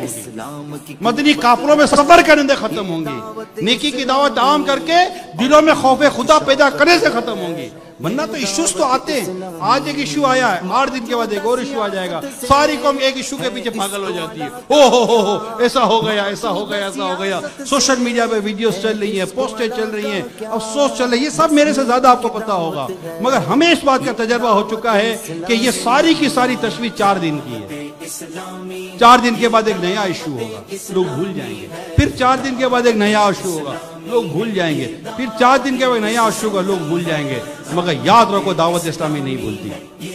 مدنی قافلوں میں سفر کرنے ختم ہوں گی، نیکی کی دعوت عام کر کے دلوں میں خوف خدا پیدا کرنے سے ختم ہوں گی۔ ورنہ تو ایشوز تو آتے ہیں، آج ایک ایشو آیا ہے، 8 دن کے بعد ایک اور ایشو آ جائے گا، ساری قوم ایک ایشو کے پیچھے پاگل ہو جاتی ہے، ہو ایسا ہو گیا، ایسا ہو گیا، ایسا ہو گیا۔ سوشل میڈیا پہ ویڈیوز چل رہی ہیں، پوسٹیں چل رہی ہیں، افسوس چل رہی ہے، یہ سب میرے سے زیادہ آپ کو پتا ہوگا، مگر ہمیں اس بات کا تجربہ ہو چکا ہے کہ یہ ساری کی ساری تشویش 4 دن کی ہے۔ 4 دن کے بعد ایک نیا ایشو ہوگا، لوگ بھول جائیں گے، پھر 4 دن کے بعد ایک نیا ایشو ہوگا، لوگ بھول جائیں گے، پھر 4 دن کے بعد نیا ایشو ہوگا، لوگ بھول جائیں گے، مگر یاد رکھو دعوت اسلامی نہیں بھولتی۔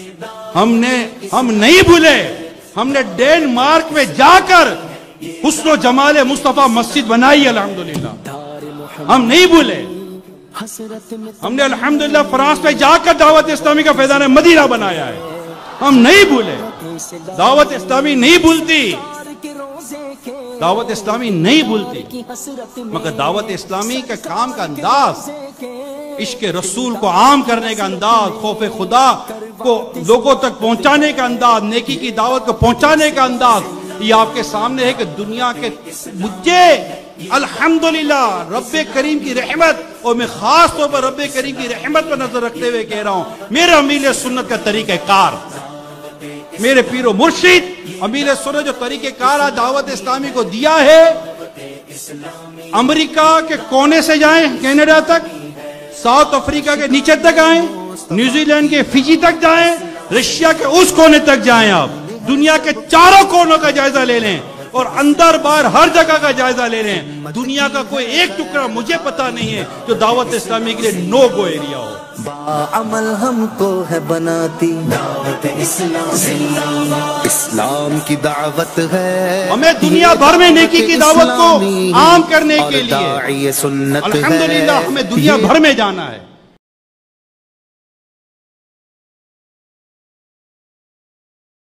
ہم نہیں بھولے، ہم نے ڈینمارک میں جا کر حسن و جمال مصطفیٰ مسجد بنائی، الحمدللہ ہم نہیں بھولے۔ ہم نے الحمدللہ فرانس میں جا کر دعوت اسلامی کا فیضان مدینہ بنایا ہے، ہم نہیں بھولے۔ دعوت اسلامی نہیں بھولتی، دعوت اسلامی نہیں بھولتی، مگر دعوت اسلامی کے کام کا انداز، عشق رسول کو عام کرنے کا انداز، خوف خدا کو لوگوں تک پہنچانے کا انداز، نیکی کی دعوت کو پہنچانے کا انداز، یہ آپ کے سامنے ہے کہ دنیا کے مجھے الحمدللہ رب کریم کی رحمت، اور میں خاص طور پر رب کریم کی رحمت پر نظر رکھتے ہوئے کہہ رہا ہوں، میرے امیل سنت کا طریقہ کار، میرے پیر و مرشد امیل سنت جو طریقہ کار دعوت اسلامی کو دیا ہے، امریکہ کے کونے سے جائیں کینیڈا تک، ساؤتھ افریقہ کے نیچے تک آئیں، نیوزی لینڈ کے فجی تک جائیں، رشیا کے اس کونے تک جائیں، آپ دنیا کے چاروں کونوں کا جائزہ لے لیں اور اندر باہر ہر جگہ کا جائزہ لے لیں، دنیا کا کوئی ایک ٹکڑا مجھے پتا نہیں ہے جو دعوت اسلامی کے لیے نو گو ایریا ہو۔ عمل ہم کو ہے بناتی دعوت اسلام کی دعوت ہے، ہمیں دنیا بھر میں نیکی کی دعوت کو عام کرنے کے لیے الحمدللہ ہمیں دنیا بھر میں جانا ہے۔